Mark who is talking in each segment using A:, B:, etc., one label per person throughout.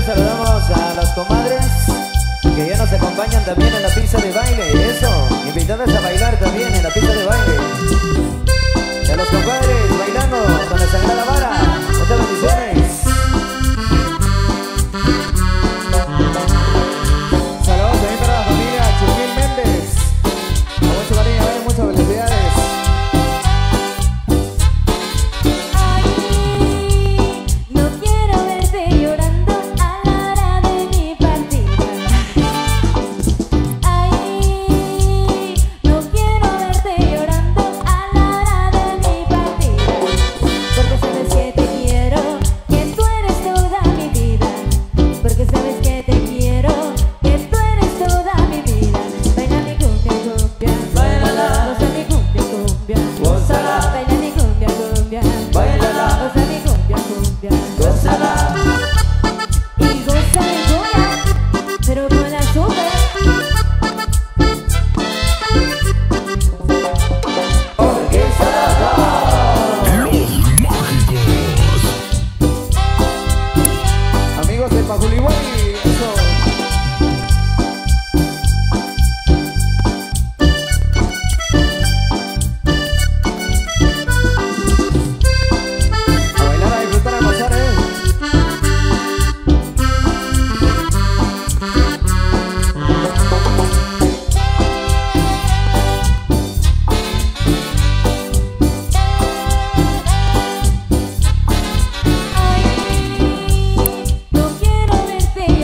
A: saludamos a las comadres que ya nos acompañan también en la pista de baile. Eso, invitadas a bailar también en la pista de baile. Y a los compadres bailando con la sagrada vara. Muchas bendiciones. Saludos también para la familia Churquil Méndez. Con mucho cariño, muchas felicidades.
B: No quiero verte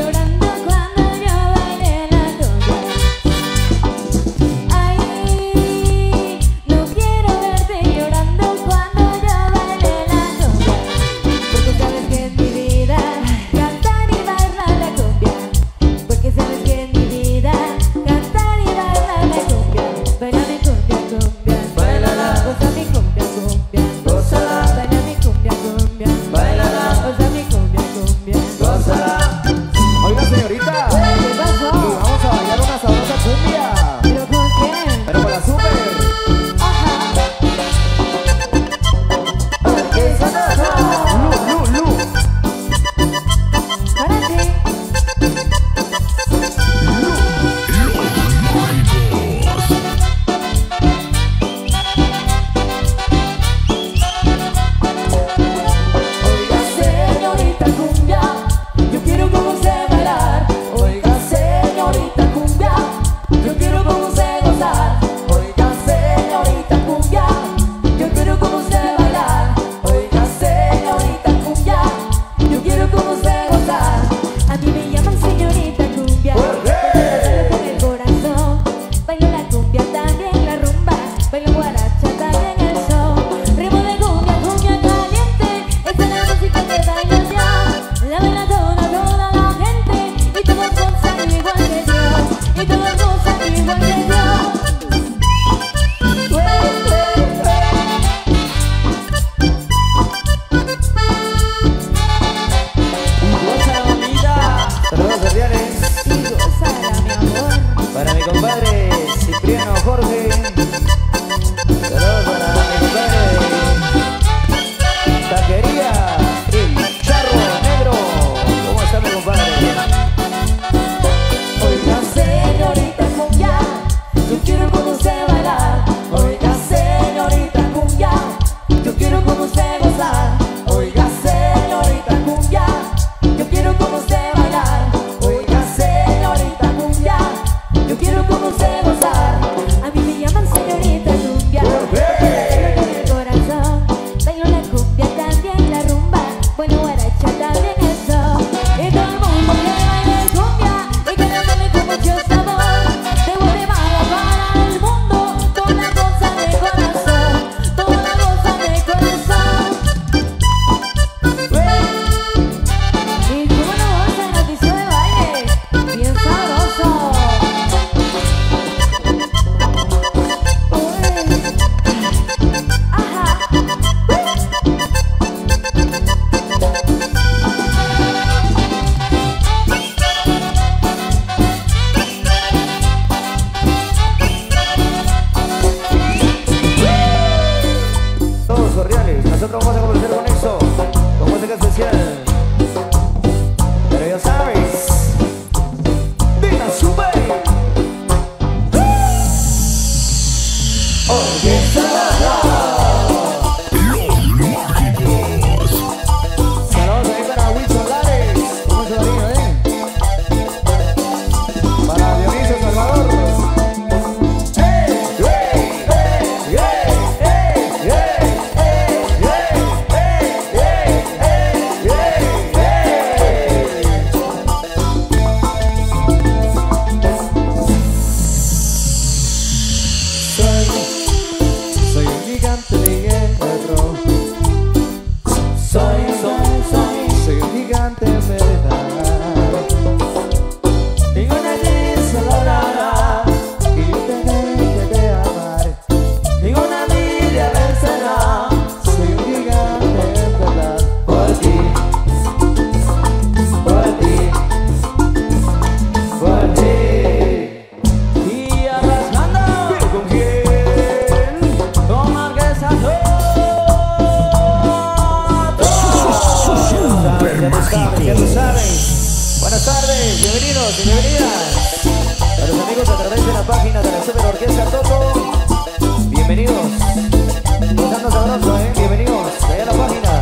A: Buenas tardes, bienvenidos y bienvenidas a los amigos a través de la página de la Super Orquesta Toto. Bienvenidos, gozando sabroso, bienvenidos allá a la página.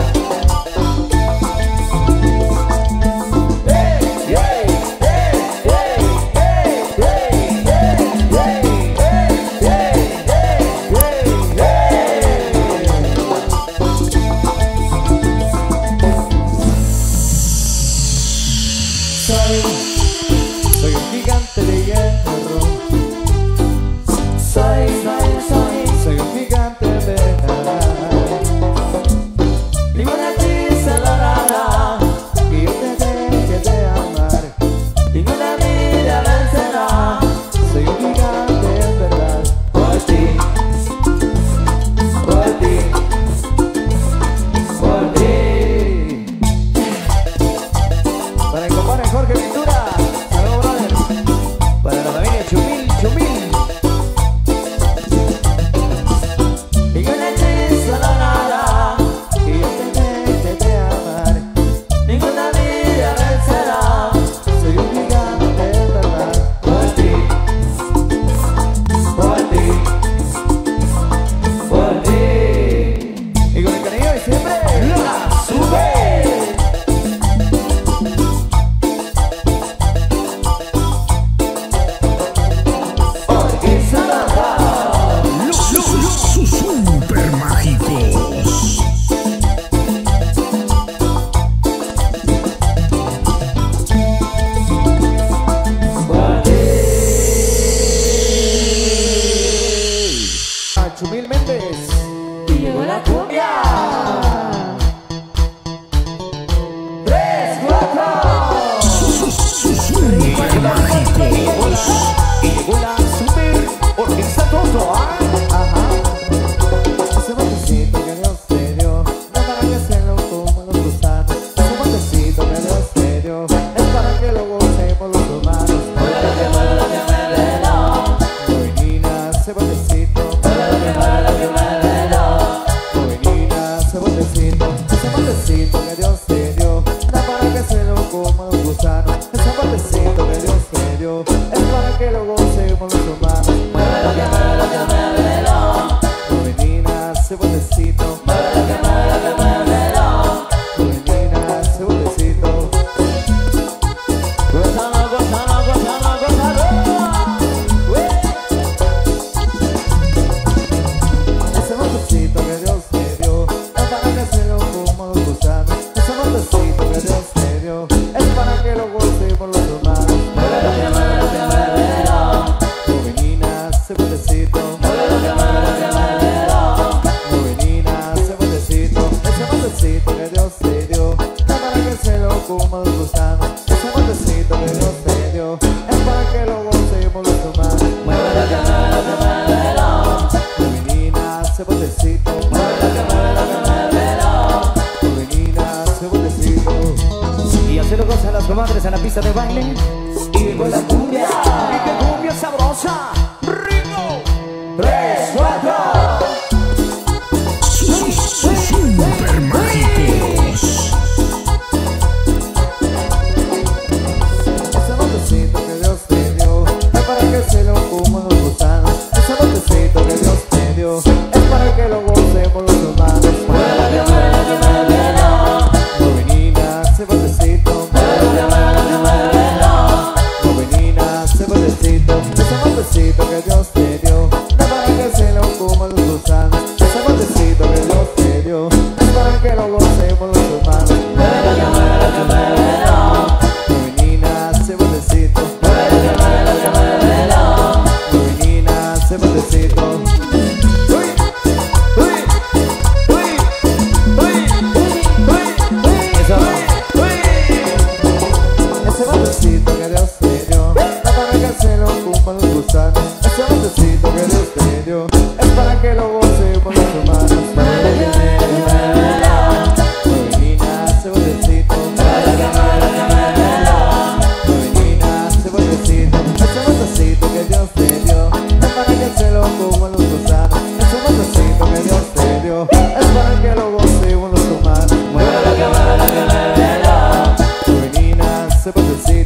B: Soy un gigante de hierro. Soy un gigante de ninguna prisa logrará que yo te deje de amar. Ninguna vida vencerá. Soy un gigante en verdad. Por ti, por ti, por ti.
A: Para el compadre Jorge Pintura, saludos brother. Para la familia Chumil, Chumil.
B: Ninguna prisa logrará que yo te deje de amar. Ninguna vida vencerá. Soy un gigante en verdad. Por ti, por ti, por ti.
A: Y con el cariño de siempre,
B: ¡La sube!
C: Super mágicos.
A: a Chumil Méndez.
B: Y llegó la cumbia. 3, 4.
C: Super mágicos.
A: Y llegó la Super Orquesta Toto,
B: Ajá. Ese botecito que Dios te dio, no para que se lo coman los gusanos. Ese botecito que Dios te dio, es para que lo gocemos los humanos. Jovenina, ese botecito. Jovenina, ese botecito que Dios te dio, no para que se lo coman los gusanos. Ese botecito que Dios te dio, es para que lo gocemos los humanos. Jovenina, ese botecito. Jovenina, ese botecito. Gózalo, gózalo, gózalo, gózalo. Ese botecito que Dios te dio, es para que se lo coman los gusanos. Ese botecito que Dios te dio, es para que lo gocemos los humanos. Jovenina, ese botecito. Jovenina, ese botecito que Dios te dio, no para que se lo coman los gusanos. Ese botecito que Dios te dio, es para que lo gocemos los humanos. Jovenina, ese botecito. Jovenina, ese botecito.
A: Y así lo gozan las comadres en la pista de baile.
B: Y llegó la cumbia.
A: ¡Y qué cumbia sabrosa! ¡Rico!
B: 3, 4.
C: Super mágicos.
B: Ese botecito que Dios te dio, es para que se lo coman los gusanos. Ese botecito que Dios te dio, es para que lo gocemos los humanos. Jovenina, ese botecito. Jovenina, ese botecito que Dios te dio, no para que se lo coman los gusanos. Ese botecito que Dios te dio, es para que lo gocemos los humanos. Jovenina, ese botecito. Jovenina, ese botecito. Uy, uy, uy, uy, uy,
A: Eso.
B: ese botecito que Dios te dio, no para que se lo coman los gusanos. Ese botecito que Dios te dio, es para que lo gocemos los humanos. Jovenina, ese botecito. Jovenina, ese botecito que Dios te dio, es para que se lo coman los gusanos. Ese botecito que Dios te dio, es para que lo gocemos los humanos. Jovenina, ese botecito.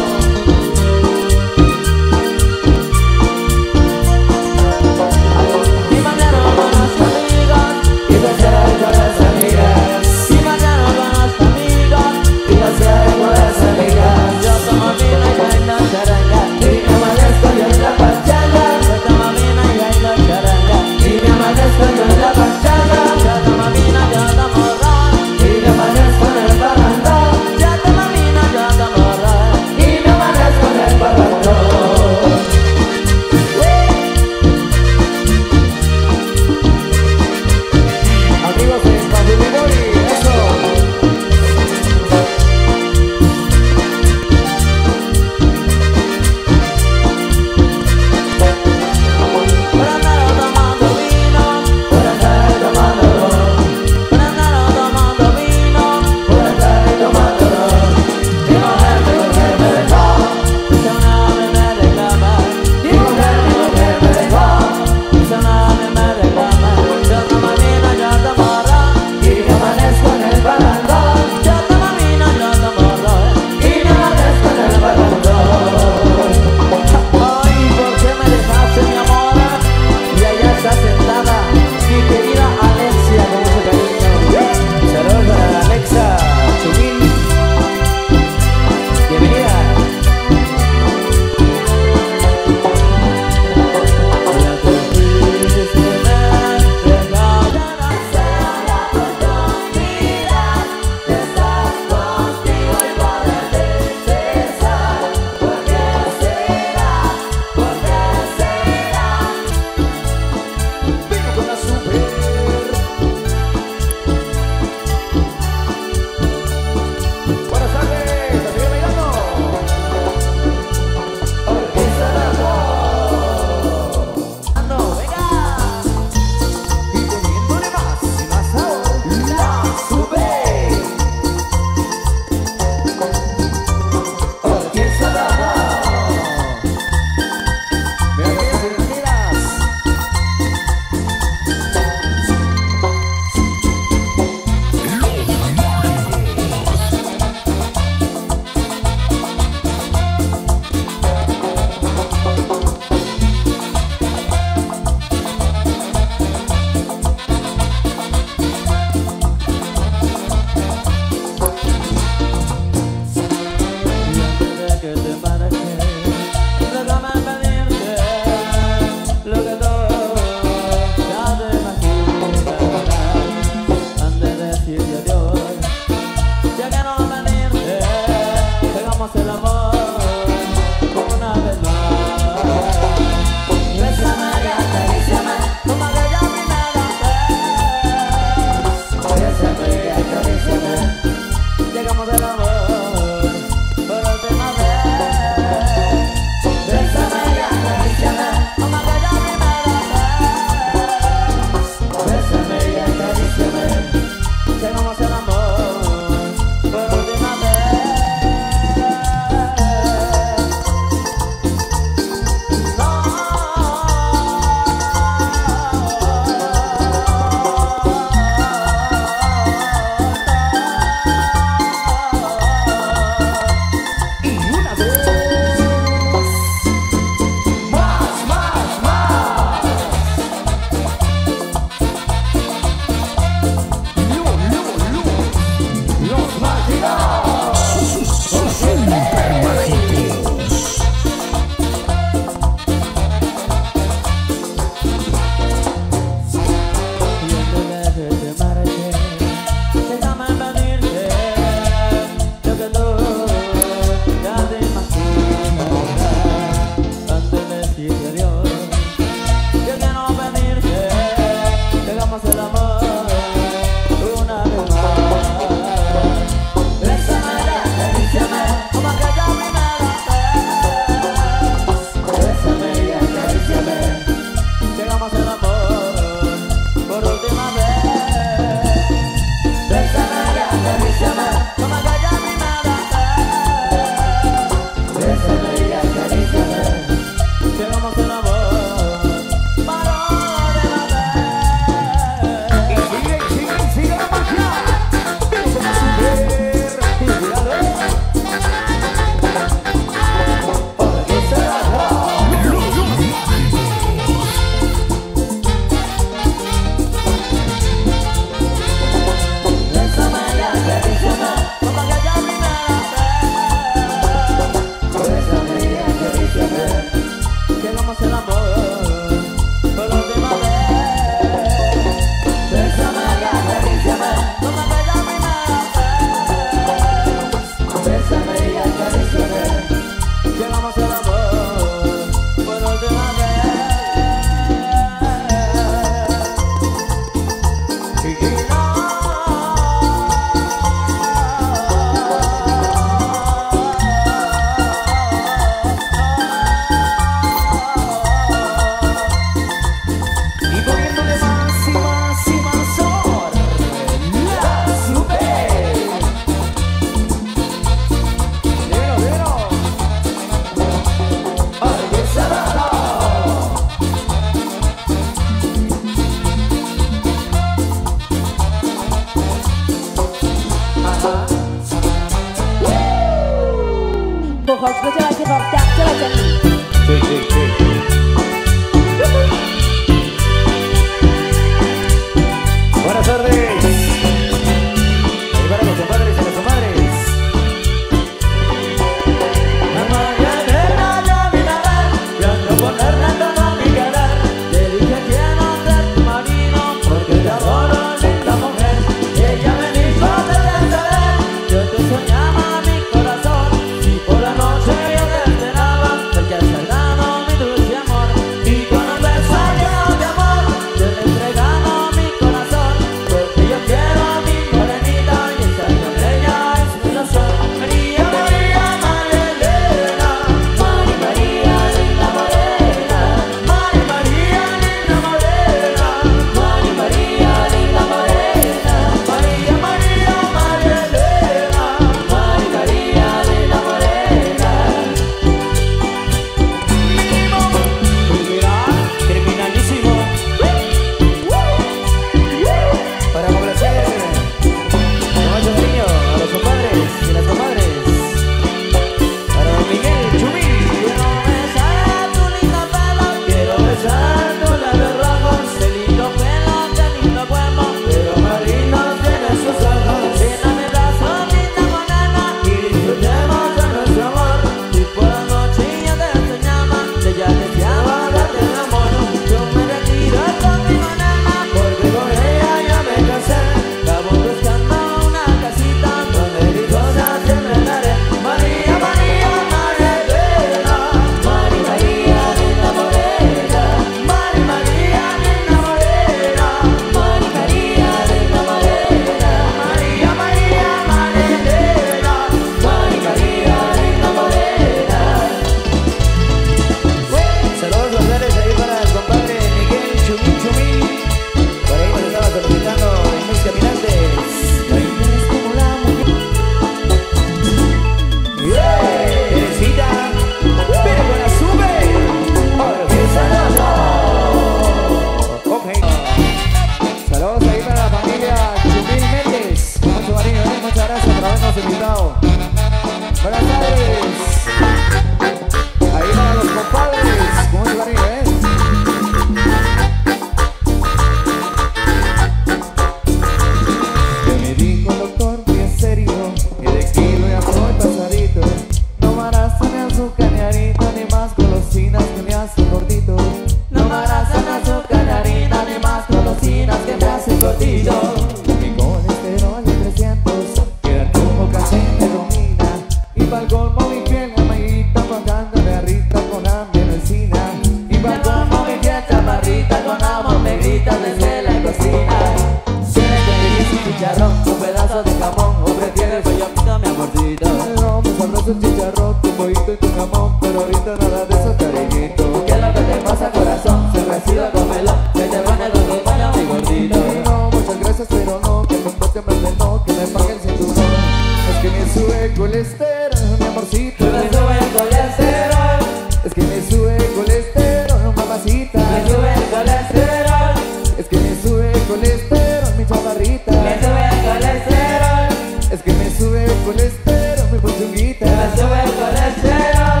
B: ahorita nada de eso, cariñito.
A: ¿Qué es lo que te pasa, corazón? Se recibe con melón, que te pone con tus manos, mi gordito.
B: No, muchas gracias, pero no, que me toque más de no, que me pague el cinturón. Es que me sube colesterol, mi amorcito.
A: Me sube el colesterol,
B: Es que me sube colesterol, mamacita.
A: me sube el colesterol,
B: Es que me sube colesterol, mi chaparrita.
A: me sube el colesterol,
B: Es que me sube colesterol, mi puchunguita.
A: me sube el colesterol.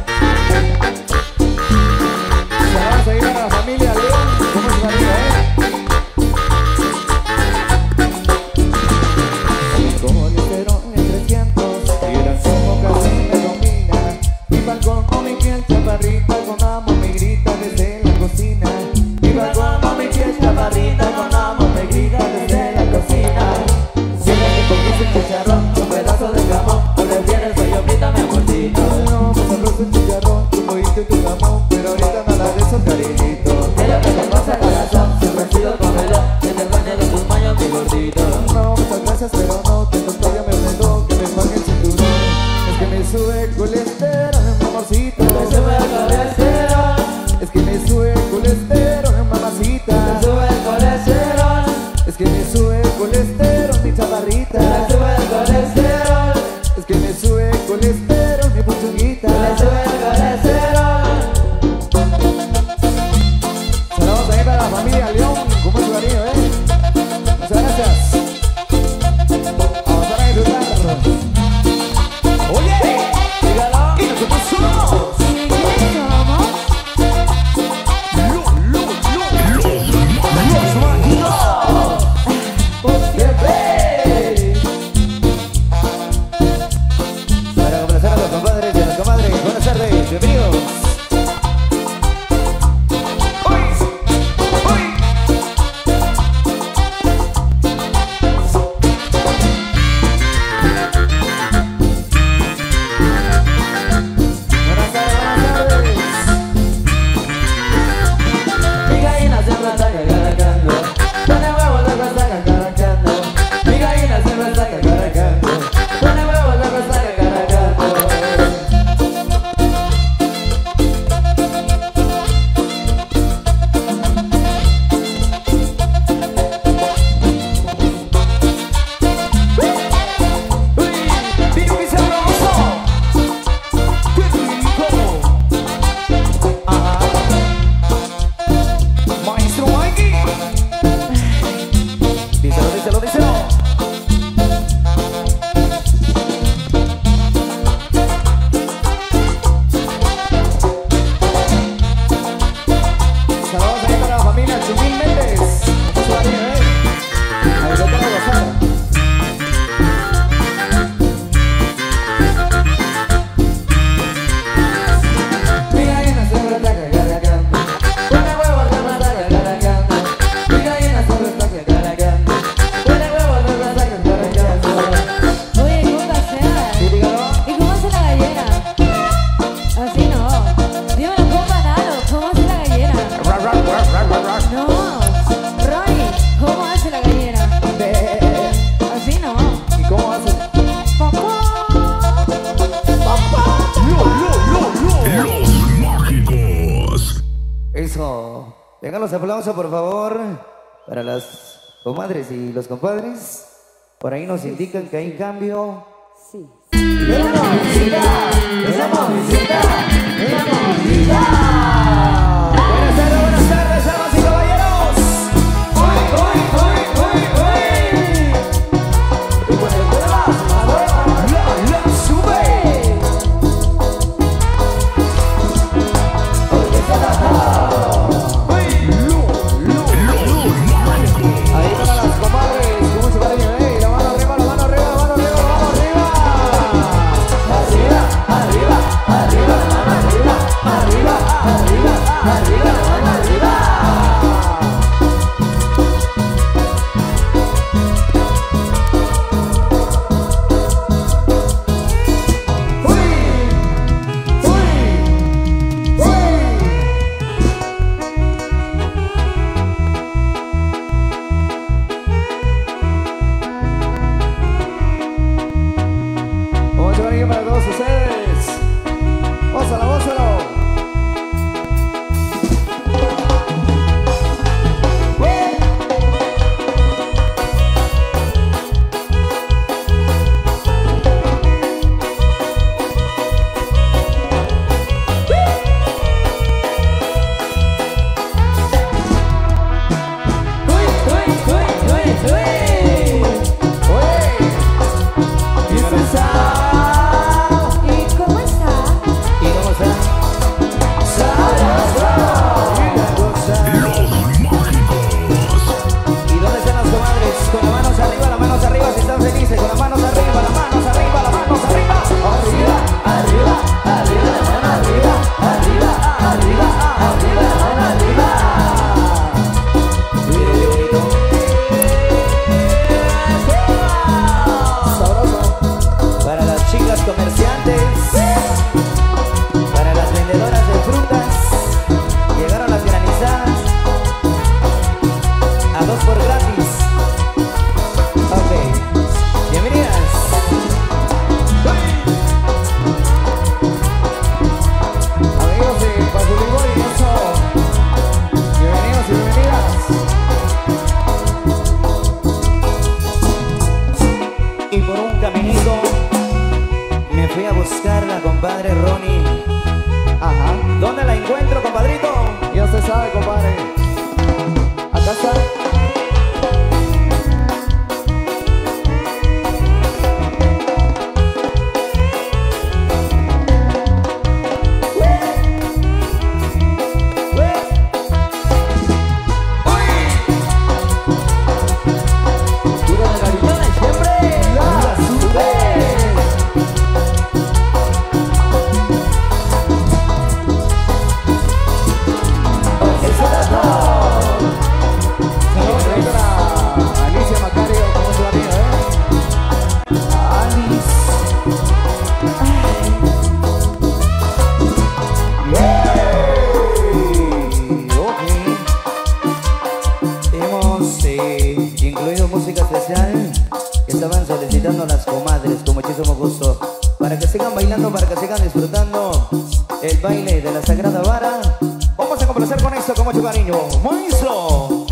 B: Vamos a ir a la familia León. ¿Cómo es María, Colesterol en 300, miran como casi me domina. Mi balcón con mi piel chaparrita, con amo me grita desde la cocina. Mi balcón con mi piel chaparrita, con amo me grita desde la cocina.
A: Siempre que comiste un chicharrón, un pedazo de jamón, o prefieres soyopita, mi amorcito.
B: No, me sabroso el chicharrón, tu pollito y tu jamón, pero ahorita nada de eso, cariñito.
A: ¿Qué es lo que te pasa, corazón? Siempre has sido con melón, que te pone con tus manos, mi gordito.
B: No, muchas gracias, pero no, que el doctor ya me ordenó que me pague el cinturón. Es que me sube colesterol, mamacita.
A: Me sube el colesterol,
B: Es que me sube colesterol, mamacita.
A: me sube el colesterol,
B: Es que me sube colesterol, mi chaparrita.
A: me sube el colesterol,
B: Es que me sube colesterol, mi puchunguita.
A: me sube el colesterol.
B: Saludos ahí para la familia León, como es su cariño, Muchas gracias. Vamos a disfrutar.
A: Oye, dígalo, y nosotros somos.
C: Los mágicos.
A: Para complacer a los compadres y a las comadres, buenas tardes, bienvenidos.
B: Buenas tardes.
A: Mi gallina siempre está cacaracando, pone huevos luego está cacaracando. Mi gallina siempre está cacaracando, pone huevos luego está cacaracando. Uy, vivo y sabroso, qué rico. Ajá. Maestro Mikey. Díselo, díselo, díselo.
B: Saludos ahí para la familia Chumín Méndez. Como es su cariño, Ahí lo tengo gozado.
A: Mi gallina siempre está cacaracando, pone huevos luego está cacaracando. Mi gallina siempre está cacaracando, pone huevos luego está cacaracando.
D: Oye, ¿cómo paseas?
A: Sí, dígalo.
D: ¿Y cómo hace la gallina? Así no. Dímelo, compa, Nalo, ¿cómo hace la gallina? No. Ronnie, ¿cómo hace la gallina? Así no.
B: ¿Y cómo hace?
C: Los mágicos.
A: Eso. Vengan los aplausos, por favor, para las comadres y los compadres. Por ahí nos indican que hay cambio.
D: Sí.
A: ¡Tenemos visita! ¡Tenemos visita! ¡Tenemos visita! Buenas tardes, damas y caballeros. ¡Uy, uy, uy, uy, uy! Y con el tema, la sube. Porque se la da. ¡Uy!
B: Ahí para las comadres, como es su cariño, La mano arriba, la mano arriba, la mano arriba, la mano arriba.
A: Arriba, arriba, arriba, la mano arriba. invitando a las comadres con muchísimo gusto para que sigan bailando, para que sigan disfrutando el baile de la Sagrada Vara. Vamos a complacer con esto con mucho cariño. ¡Maestro!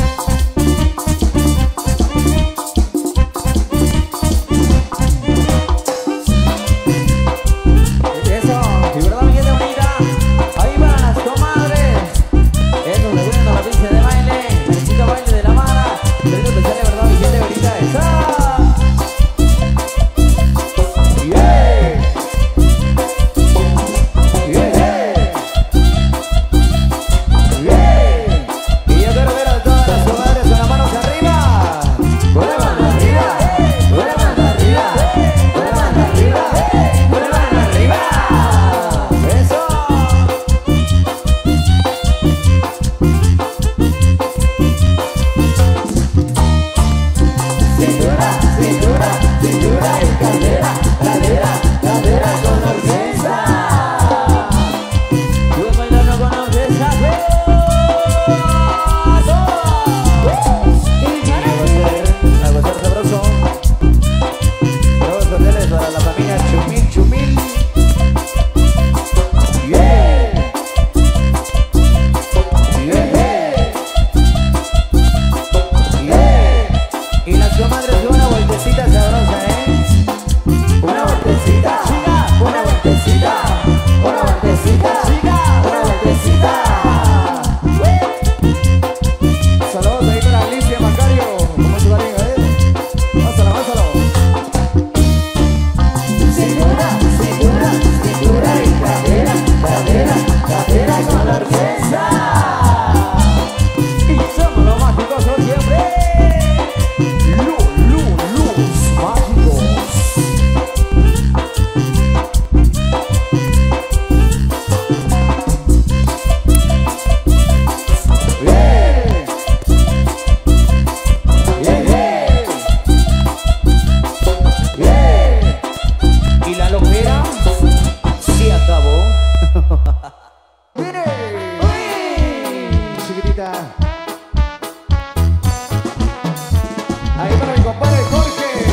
B: Ahí para mi compadre Jorge.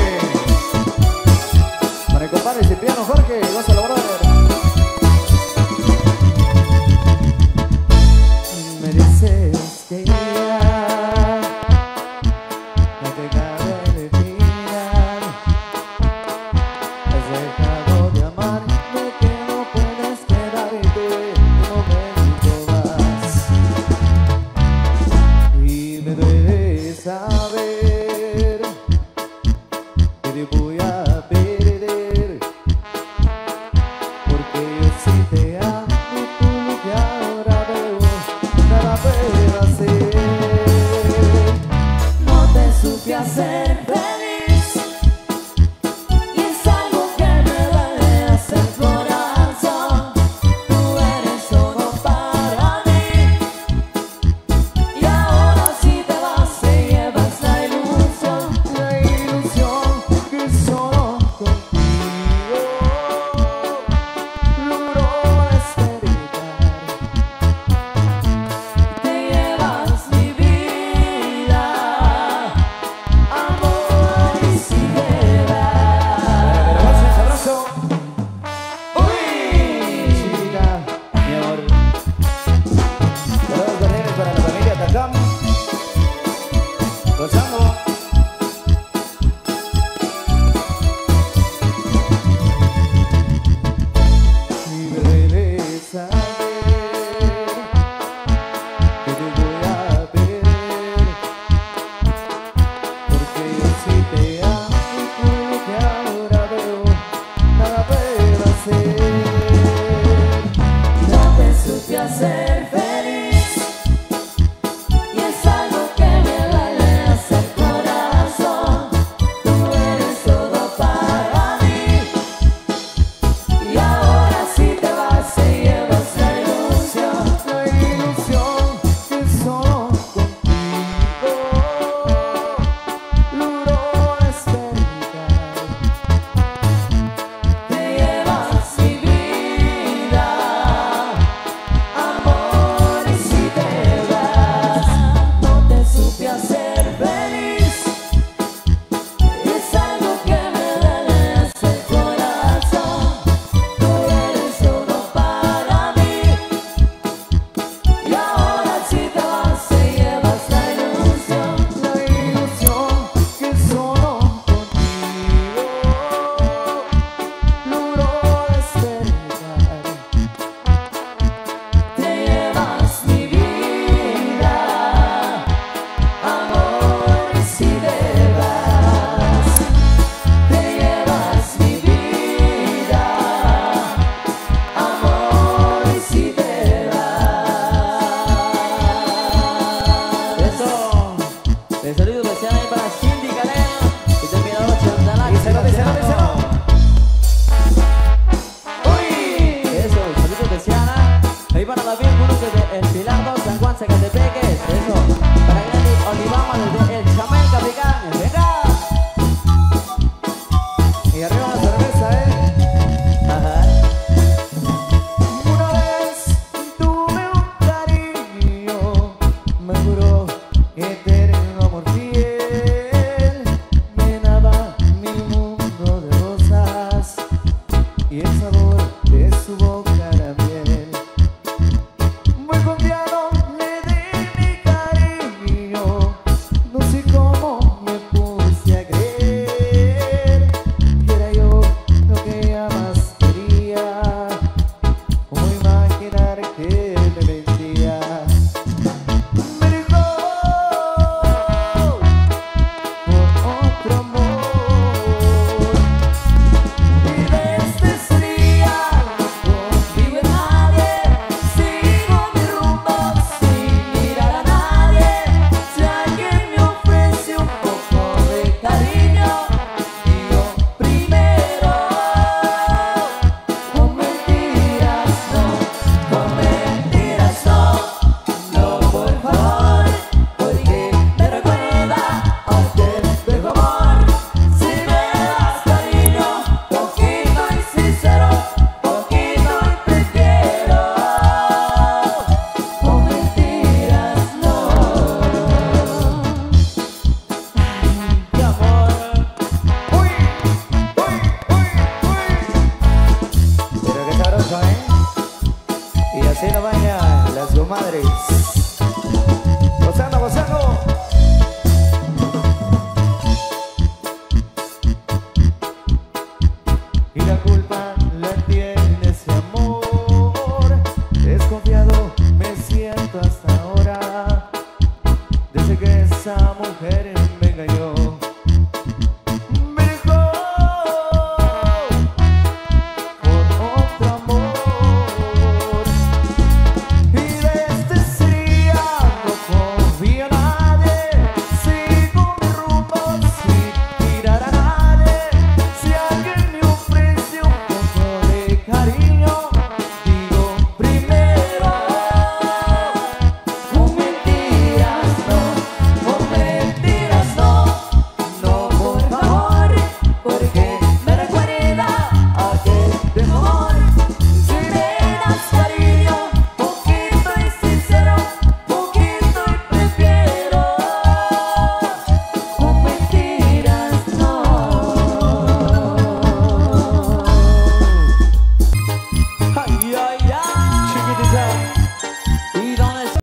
B: Para el compadre Cipriano Jorge, gózalo, brother. Me dices que ya no te cabe respirar. Has dejado de amarme, que no puedes quedarte un momento más. Y me duele saber que te voy a perder. la bien que de El Pilar, San Juan, Zacatepeques. Eso, para Granny Olivama desde el Chamel Capicán. ¡Venga!
A: Y arriba la cerveza,
B: Ajá.
A: Una vez tuve un cariño, me juró eterno amor fiel, llenaba mi mundo de rosas y el sabor de su boca era miel. Muy confiado le di mi cariño, no sé cómo me puse a creer que era yo lo que ella más quería. ¿Cómo imaginar que me mentía? Me dejó por otro amor y desde ese día no confío en nadie. Sigo mi rumbo sin mirar a nadie. Si alguien me ofrece un poco de cariño, yo primero. Con mentiras no, no por favor, porque me recuerda a aquel viejo amor. Si me das cariño, poquito y sincero, poquito y prefiero. Con mentiras no. Mi amor. Uy. Pero qué sabroso, ¿eh? Y así lo bailan las comadres.